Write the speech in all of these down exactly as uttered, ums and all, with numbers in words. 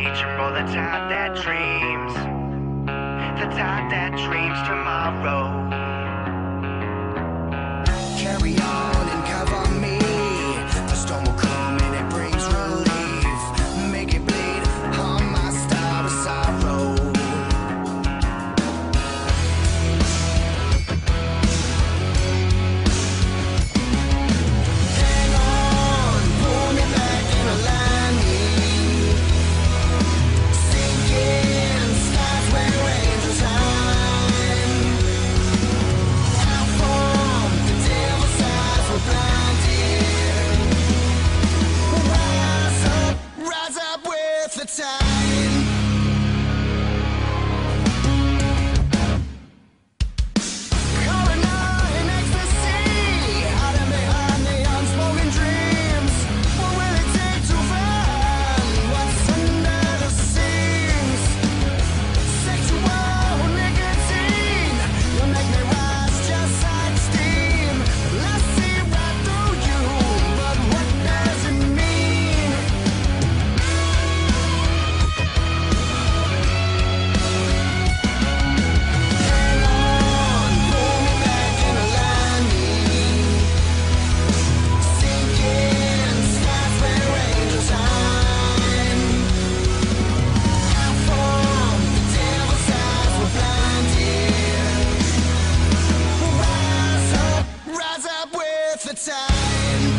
future or the type that dreams, the type that dreams tomorrow. Carry on and cover me. The storm will come and it brings relief. Make it bleed on my star of sorrow. Hang on, pull me back and align me. Sinking stars where angels hide. Out from the devil's eyes we're blinded. Rise up, rise up with the tide. Coroner in ecstasy, hiding behind the unspoken dreams. What will it take to find what's under the seams? Sexual nicotine, you make me rise just like steam. I see right through you, but what does it mean? Hang on, pull me back and align me. Sinking skies where angels hide. Out from the devil's eyes we're blinded. Rise up, rise up with the tide.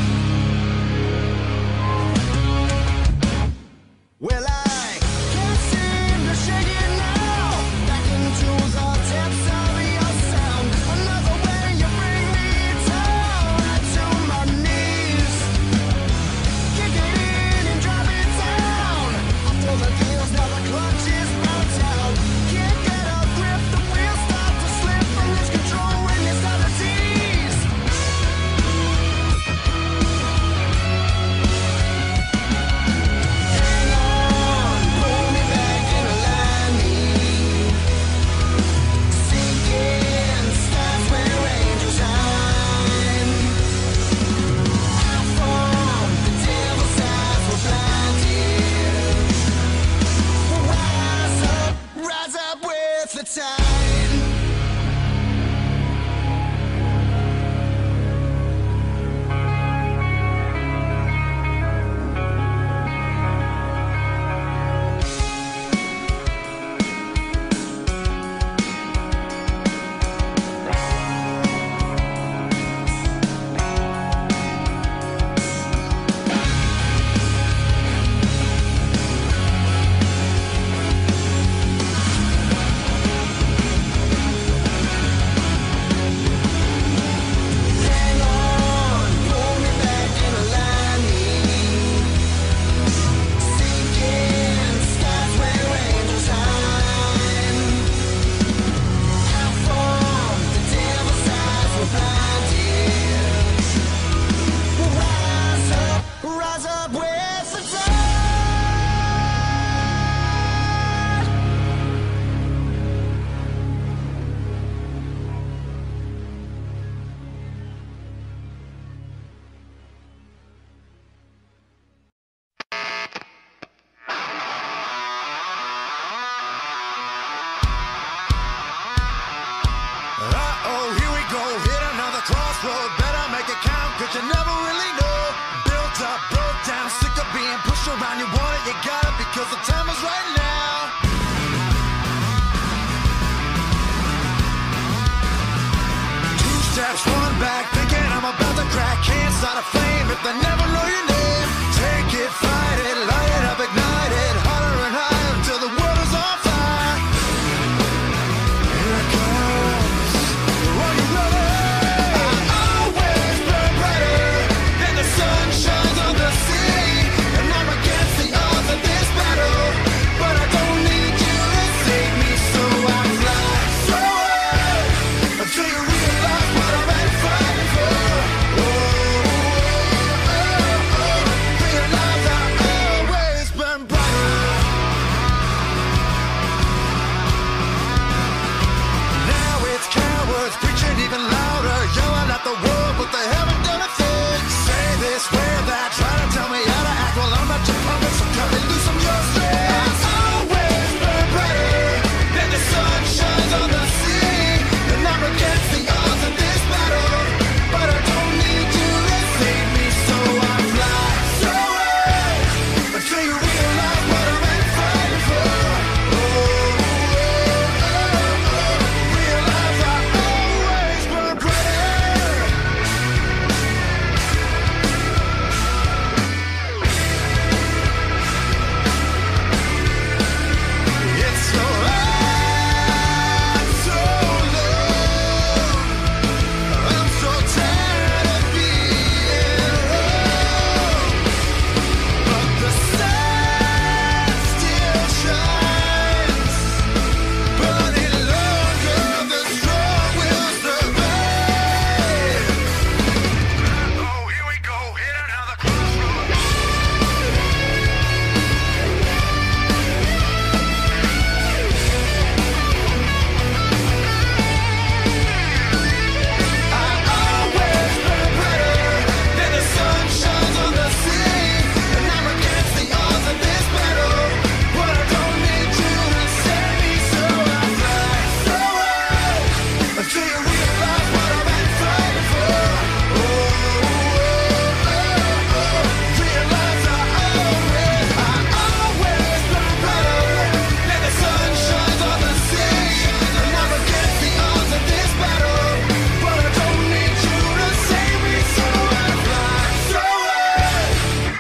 Well, I can't seem to shake it now. Back into the depths of your sound. Another way you bring me down, right to my knees. Kick it in and drop it down. I throw the heels, now the clutch is burnt out. Can't get a grip, the wheels start to slip. I lose control when you start to tease. Hang on, pull me back and align me. Sinking skies where angels hide. Out from the devil's eyes we're blinded. Rise up, rise up with the tide. Hang on, pull me back and align me. Sinking skies where angels hide. Out from the devil's eyes we're blinded. Rise up, rise up with the tide. Uh-oh, here we go, hit another crossroad. Better make it count, cause you never really know. Built up, broke down, sick of being pushed around. You want it, you got it, because the time is right now. Two steps, one back, thinking I'm about to crack. Can't start a flame if they never know your name. Take it, fight it, light it up, ignite it. Hotter and higher until the world is on fire. Here it comes. Are you ready? I always burn brighter than the sun shines on the sea. And I'm against the odds of this battle, but I don't need you to save me, so I fly so high until you realize what I've been fighting for. Oh, oh, oh.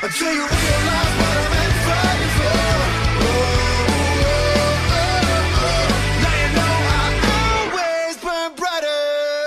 until you realize what I've been fighting for. Oh, oh, oh, oh. Now you know I always burn brighter.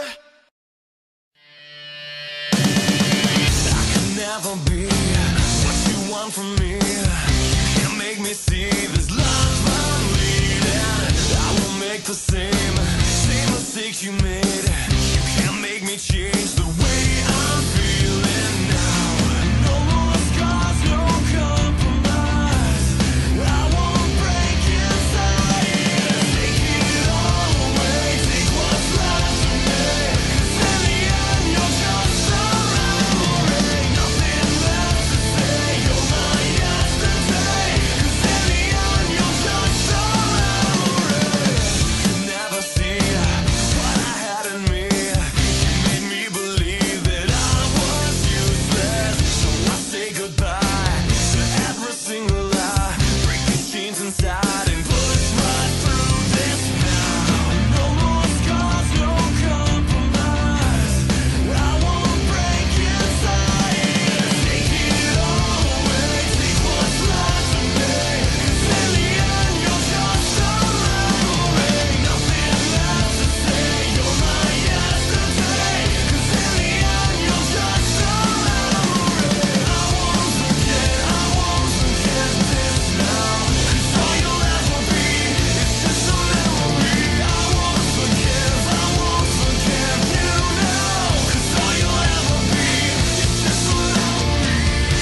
I can never be what you want from me. Can't make me see this love I'm leading. I won't make the same, same mistakes you made. You can't make me change the way I'm feeling now. No more scars, no compromise. I won't break inside. Take it all away, take what's left of me. 'Cause in the end you're just a memory. Nothing left to say, you're my yesterday. 'Cause in the end you're just a memory. You never see what I had in me. You made me believe that I was useless. So I say goodbye to every single lie. Break the chains inside and push right through this now. No more scars, no compromise. I won't break inside. Take it all away, take what's left of me. 'Cause in the end you're just a memory. Nothing left to say, you're my yesterday. 'Cause in the end you're just a memory. I won't forget, I won't forget this now. 'Cause all you'll ever be is just a memory. I won't forgive, I won't forget you now. 'Cause all you'll ever be is just a memory.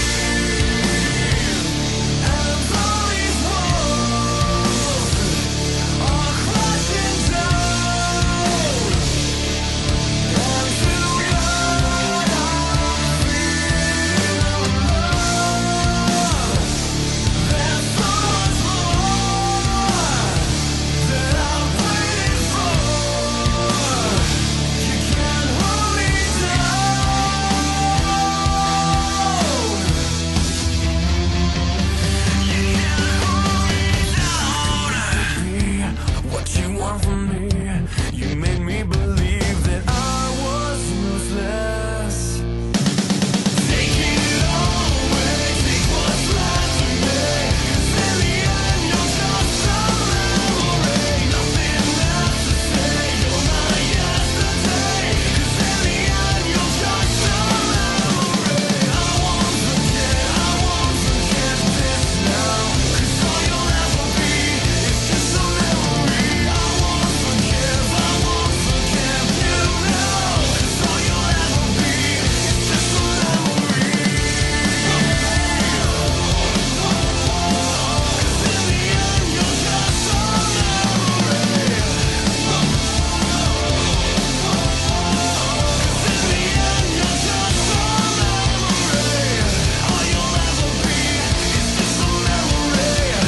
And all these walls are crashing down. And tonight I feel love. There's so much more that I'm waiting for. You can't hold me down. You can't hold me down. What you want from me? You made me believe that I was useless. Take it all away, take what's left of me. 'Cause in the end you're just a memory. Nothing left to say, you're my yesterday. 'Cause in the end you're just a memory. I won't forget, I won't forget this now. 'Cause all you'll ever be is just a memory. I won't forgive, I won't forget you now. 'Cause all you'll ever be is just a memory. 'Cause in the end you're just a memory. 'Cause in the end you're just a memory. All you'll ever be is just a memory.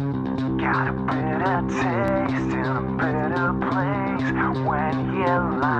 Got a bitter taste in a bitter place when you lie.